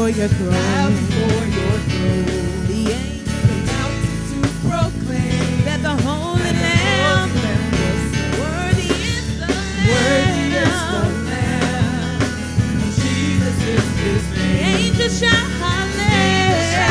before your throne. Bow before your throne. The angels Mountains to proclaim that the Holy Lamb, worthy is the Lamb. Jesus is his The name. angels shout hallelujah.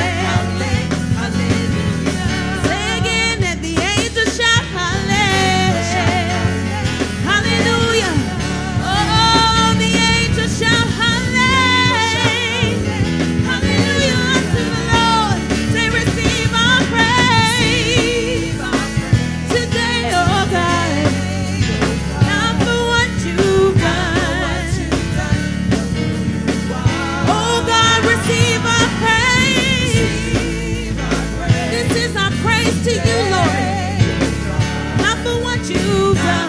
Say again that the angels shout hallelujah. Hallelujah. Oh, the angels shout hallelujah. Hallelujah unto the Lord. Say receive our praise today, oh God. Not for what you've done. Oh God, receive our praise. This is our praise to you, Lord. Not for what you've done.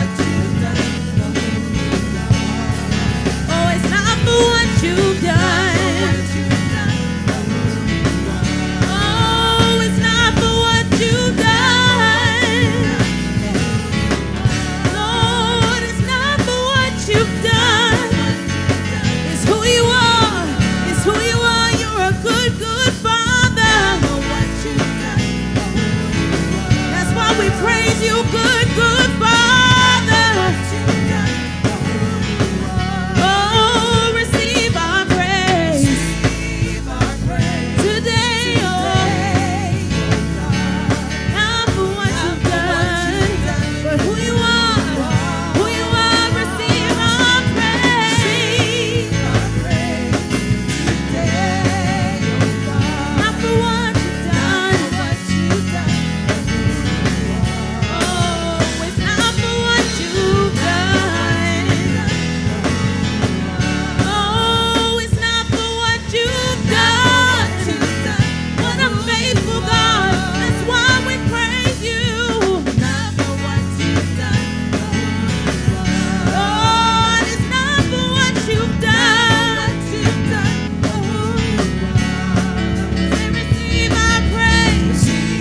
Oh, it's not for what you've done. Oh, it's not for what you've done. Lord, it's not for what you've done. It's who you are. It's who you are. You're a good, good Father. That's why we praise you, good, good Father. Oh, receive our praise today, oh. Not for what you've done, but who you are. Who you are, receive our praise. Not for what you've done. Oh, it's not for what you've done. Oh, it's not for what you've done. What a faithful God. That's why we praise you. Lord, it's not for what you've done. Say receive our praise.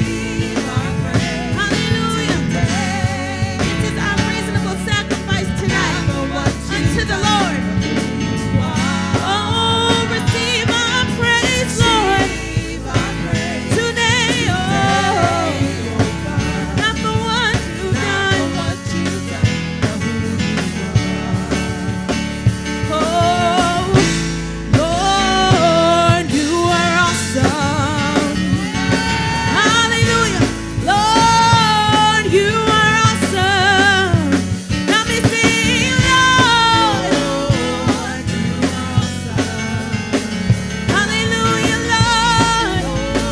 Hallelujah. This is our reasonable sacrifice tonight unto the Lord. Oh, receive our praise, Lord. Today, oh, not for what you've done. Oh, Lord, you are awesome. Hallelujah. Lord, you are awesome. Let me sing, Lord. Hallelujah, Lord.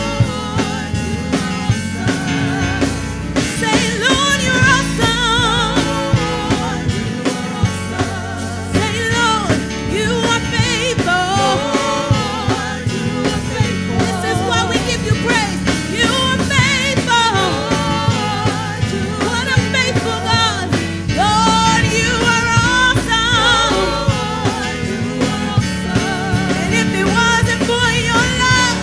Say, Lord, you're awesome. Say, Lord, you are faithful. This is why we give you praise. You are faithful. What a faithful God. Lord, you are awesome. And if it wasn't for your love,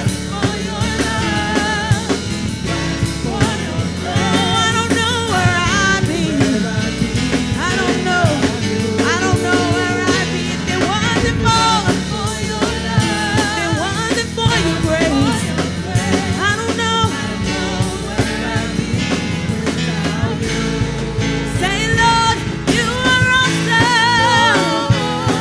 oh, I don't know where I'd be. I don't know. I don't know where I'd be if it wasn't for your love. If it wasn't for your grace. I don't know. Say, Lord, you are awesome.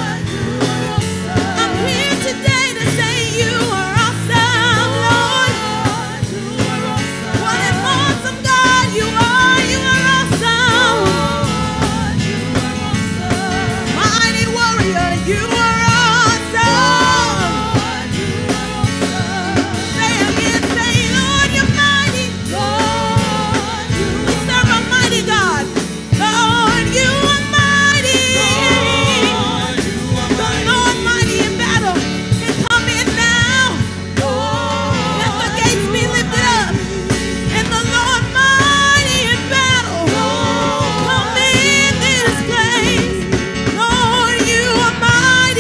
I'm here today to say you are awesome, Lord. What an awesome God you are. You are awesome. Mighty warrior, you are awesome. Say again, say, Lord, you're mighty. We serve a mighty God. Lord, you are mighty. The Lord mighty in battle. And come in now. Let the gates be lifted up. And the Lord mighty in battle. Come in this place. Lord, you are mighty.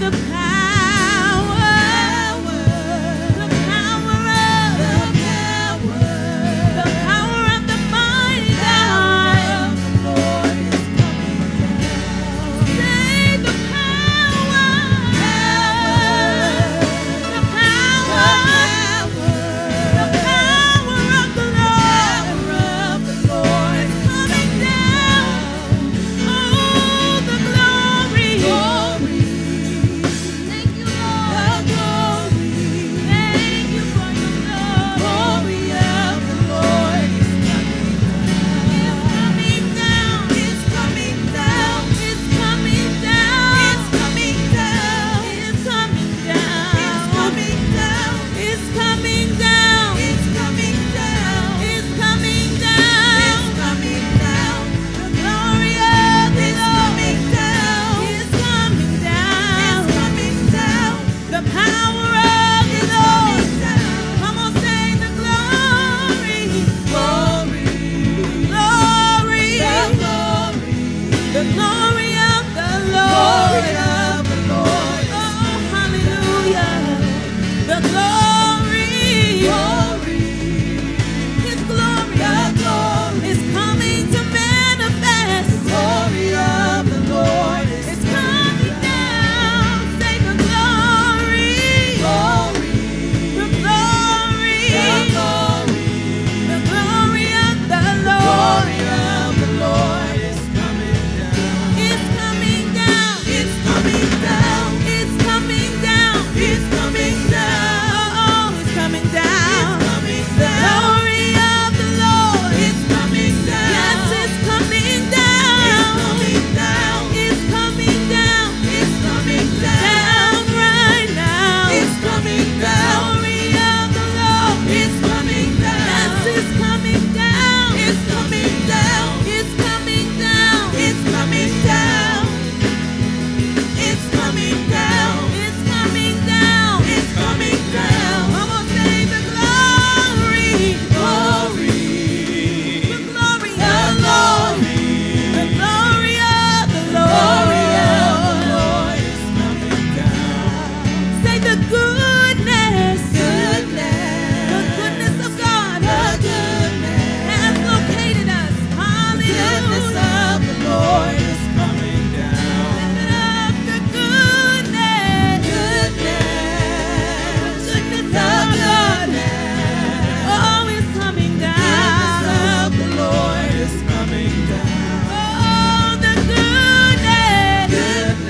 the power, the power of the mighty God. Say the power, the power of the Lord is coming down. Oh, the glory. Thank you, Lord. Thank you for your glory. It's coming down. It's coming down. It's coming down. It's coming down. It's coming down. It's coming down. It's coming down. It's coming down. The glory of the Lord is coming down. It's coming down. The power of the Lord. Come on, say the glory. Glory. The glory of the Lord. Oh, hallelujah. The glory. His glory is coming to manifest. It's coming down. Say the glory. The glory. The glory of the Lord. It's coming down. It's coming down. It's coming down. Oh, it's coming down. The glory of the Lord. Yes, it's coming down. It's coming down. Down right now. The glory of the Lord. Yes, it's coming down. It's coming down. It's coming down. I'm gonna say the glory. The glory of the Lord. The glory of the Lord. Say the goodness. The goodness of God has located us. Hallelujah. Lift it up, the goodness. Goodness of God. Oh, it's coming down. Oh, the goodness. The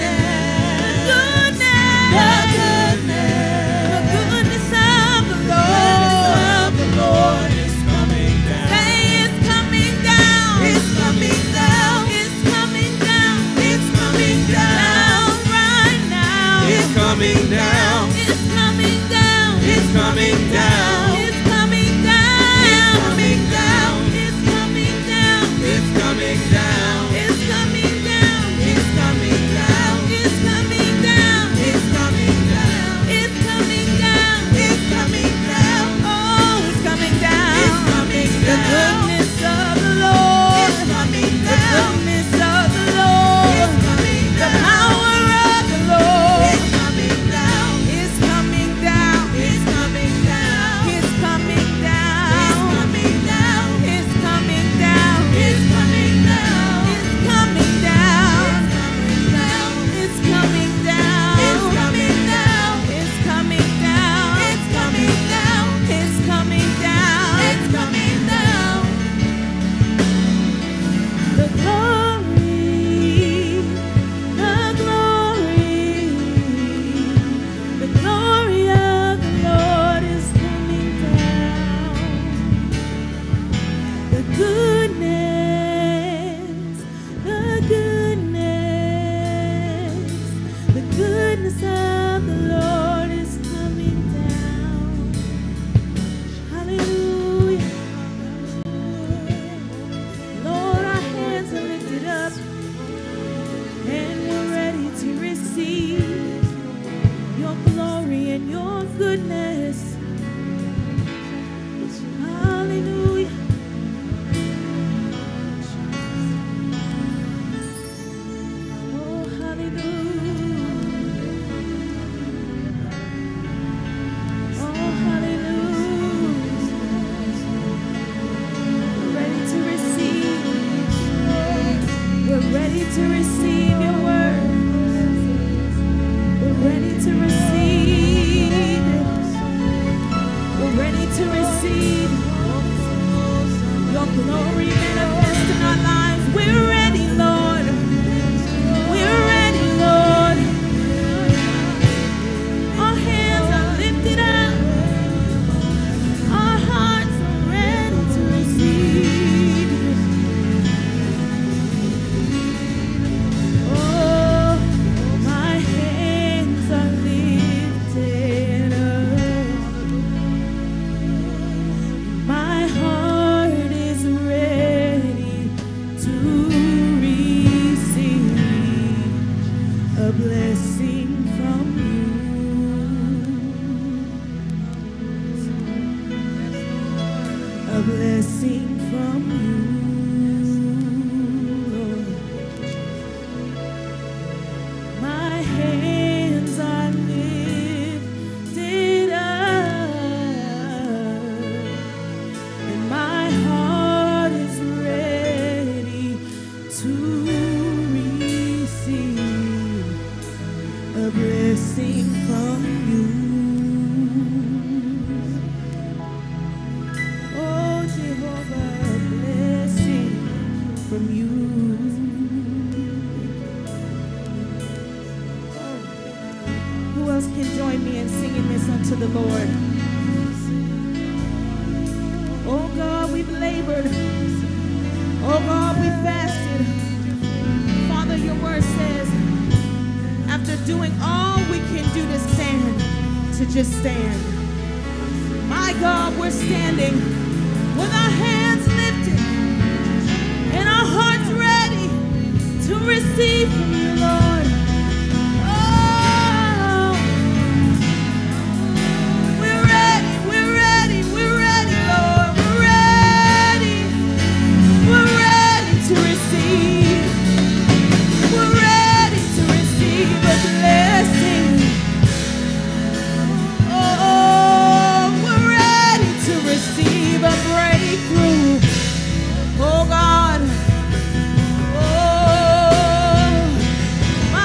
goodness of the Lord. Say it's coming down. It's coming down. Down right now. It's coming down. It's coming down. It's coming down. It's coming down. It's coming down. It's coming down. It's coming down. It's coming down. It's coming down. It's coming down. It's coming down. It's coming down. It's coming down. Oh, it's coming down. It's coming The down. goodness of the Lord. It's coming The down. goodness of the Lord. It's coming The down. power of the Lord. It's coming down. It's coming down. It's coming down. It's coming down. It's coming down. It's coming down. It's coming down. It's coming down. It's coming down. It's coming down. It's coming down. It's coming down. It's coming down. It's coming down. It's coming down. The glory, the glory, the glory of the Lord is coming down. The goodness, the goodness of the Lord is coming down. Hallelujah. Lord, our hands are lifted up and we're ready to receive your glory and your goodness. Hallelujah. Oh, hallelujah. ready to receive it. We're ready to receive your glory manifest in our lives. We're ready, Lord. We're ready, Lord. Our hands are lifted up. Our hearts are ready to receive. Oh, my hands are lifted up. My heart is ready to receive a blessing from you. A blessing from you, Lord. My hands are lifted up, and my heart is ready to receive a blessing from you. Oh, Jehovah, a blessing from you. Who else can join me in singing this unto the Lord? Oh God, we've labored. Oh God, we fasted. Father, your word says, after doing all we can do to stand, to just stand. My God, we're standing with our hands lifted and our hearts ready to receive from you, Lord. Oh, we're ready, we're ready, we're ready, Lord. We're ready. We're ready to receive. We're ready to receive a blessing. Oh, we're ready to receive a breakthrough. Oh God. Oh, my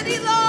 mighty Lord.